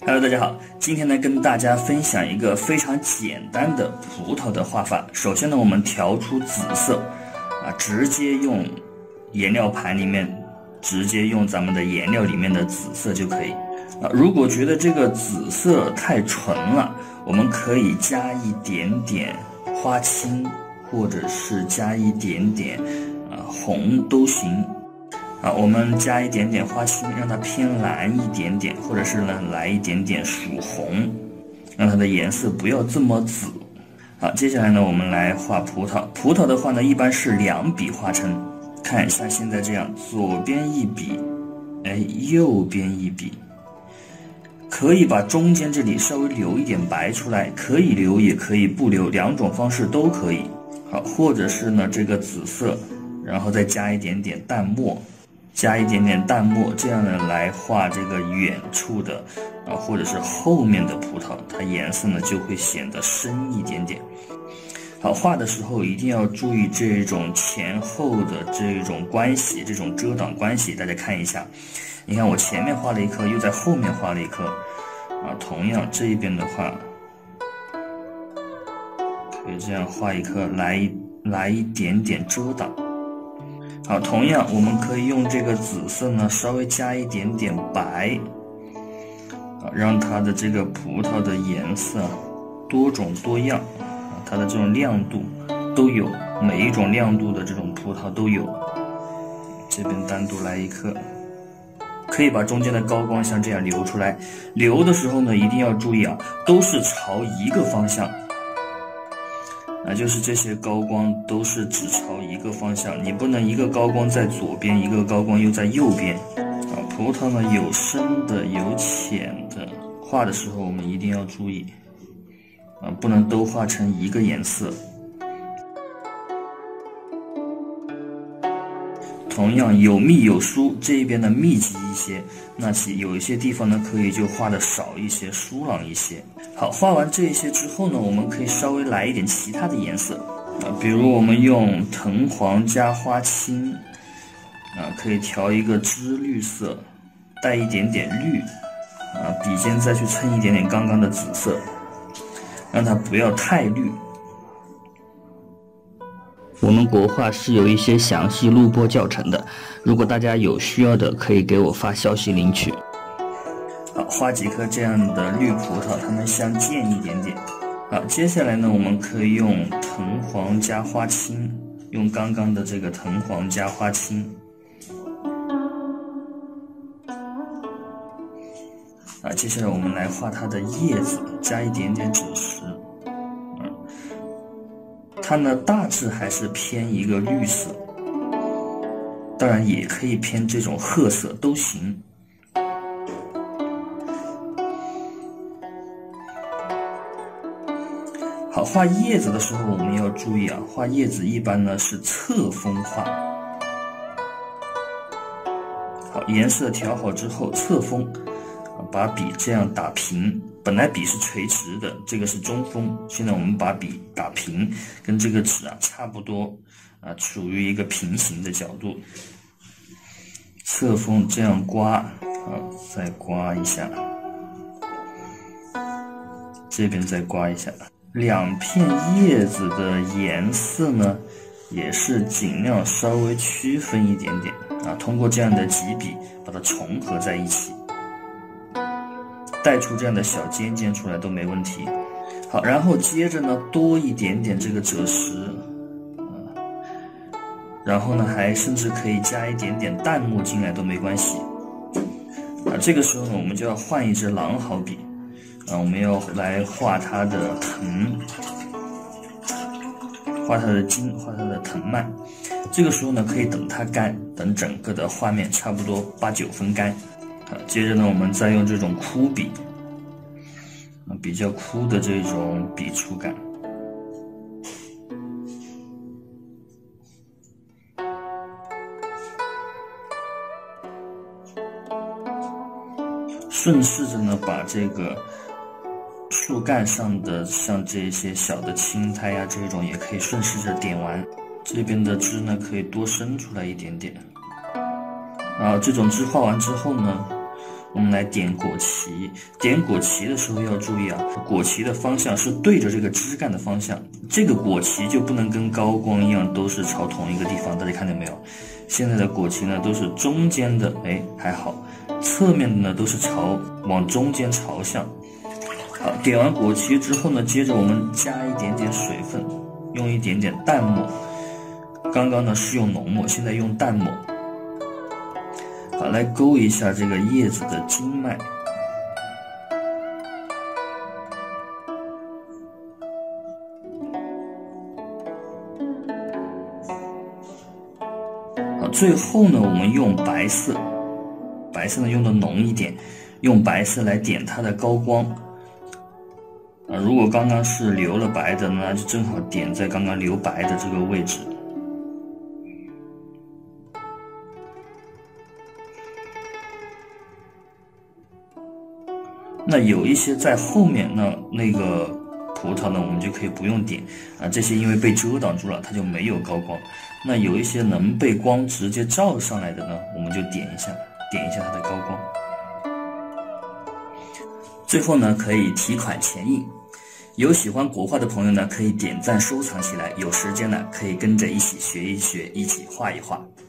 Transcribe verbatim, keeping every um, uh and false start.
Hello， 大家好，今天呢跟大家分享一个非常简单的葡萄的画法。首先呢，我们调出紫色，啊，直接用颜料盘里面，直接用咱们的颜料里面的紫色就可以。啊，如果觉得这个紫色太纯了，我们可以加一点点花青，或者是加一点点啊红都行。啊，我们加一点点花青，让它偏蓝一点点，或者是呢来一点点曙红，让它的颜色不要这么紫。好，接下来呢，我们来画葡萄。葡萄的话呢，一般是两笔画成，看一下现在这样，左边一笔，哎，右边一笔。可以把中间这里稍微留一点白出来，可以留也可以不留，两种方式都可以。好，或者是呢这个紫色，然后再加一点点淡墨。加一点点淡墨，这样呢来画这个远处的啊，或者是后面的葡萄，它颜色呢就会显得深一点点。好，画的时候一定要注意这种前后的这种关系，这种遮挡关系，大家看一下。你看我前面画了一颗，又在后面画了一颗，啊，同样这一边的话，可以这样画一颗，来来一点点遮挡。好，同样我们可以用这个紫色呢，稍微加一点点白，啊，让它的这个葡萄的颜色多种多样，啊，它的这种亮度都有，每一种亮度的这种葡萄都有。这边单独来一颗，可以把中间的高光像这样留出来。留的时候呢，一定要注意啊，都是朝一个方向。啊，就是这些高光都是只朝一个方向，你不能一个高光在左边，一个高光又在右边。啊，葡萄呢有深的有浅的，画的时候我们一定要注意，啊，不能都画成一个颜色。同样有密有疏，这一边呢密集一些，那其有一些地方呢可以就画的少一些，疏朗一些。好，画完这些之后呢，我们可以稍微来一点其他的颜色啊，比如我们用藤黄加花青啊，可以调一个芝绿色，带一点点绿啊，笔尖再去蹭一点点刚刚的紫色，让它不要太绿。我们国画是有一些详细录播教程的，如果大家有需要的，可以给我发消息领取。好，画几颗这样的绿葡萄，它们相间一点点。好，接下来呢，我们可以用藤黄加花青，用刚刚的这个藤黄加花青。啊，接下来我们来画它的叶子，加一点点赭石。它呢大致还是偏一个绿色，当然也可以偏这种褐色都行。好，画叶子的时候我们要注意啊，画叶子一般呢是侧锋画。好，颜色调好之后侧锋，把笔这样打平。本来笔是垂直的，这个是中锋，现在我们把笔打平，跟这个纸啊差不多啊，处于一个平行的角度。侧锋这样刮，好，再刮一下，这边再刮一下。两片叶子的颜色呢，也是尽量稍微区分一点点啊，通过这样的几笔把它重合在一起。带出这样的小尖尖出来都没问题。好，然后接着呢多一点点这个赭石，啊，然后呢还甚至可以加一点点淡墨进来都没关系。啊，这个时候呢我们就要换一支狼毫笔，啊，我们要来画它的藤，画它的茎，画它的藤蔓。这个时候呢可以等它干，等整个的画面差不多八九分干。好，接着呢，我们再用这种枯笔，啊，比较枯的这种笔触感，顺势着呢，把这个树干上的像这些小的青苔啊，这种也可以顺势着点完。这边的枝呢，可以多伸出来一点点。啊，这种枝画完之后呢， 我们来点果脐。点果脐的时候要注意啊，果脐的方向是对着这个枝干的方向，这个果脐就不能跟高光一样都是朝同一个地方，大家看见没有？现在的果脐呢都是中间的，哎，还好，侧面的呢都是朝往中间朝向。好，点完果脐之后呢，接着我们加一点点水分，用一点点淡墨。刚刚呢是用浓墨，现在用淡墨。好，来勾一下这个叶子的经脉。好，最后呢，我们用白色，白色呢用的浓一点，用白色来点它的高光。啊，如果刚刚是留了白的，那就正好点在刚刚留白的这个位置。那有一些在后面，那那个葡萄呢，我们就可以不用点啊，这些因为被遮挡住了，它就没有高光。那有一些能被光直接照上来的呢，我们就点一下，点一下它的高光。最后呢，可以提款前印。有喜欢国画的朋友呢，可以点赞收藏起来。有时间呢，可以跟着一起学一学，一起画一画。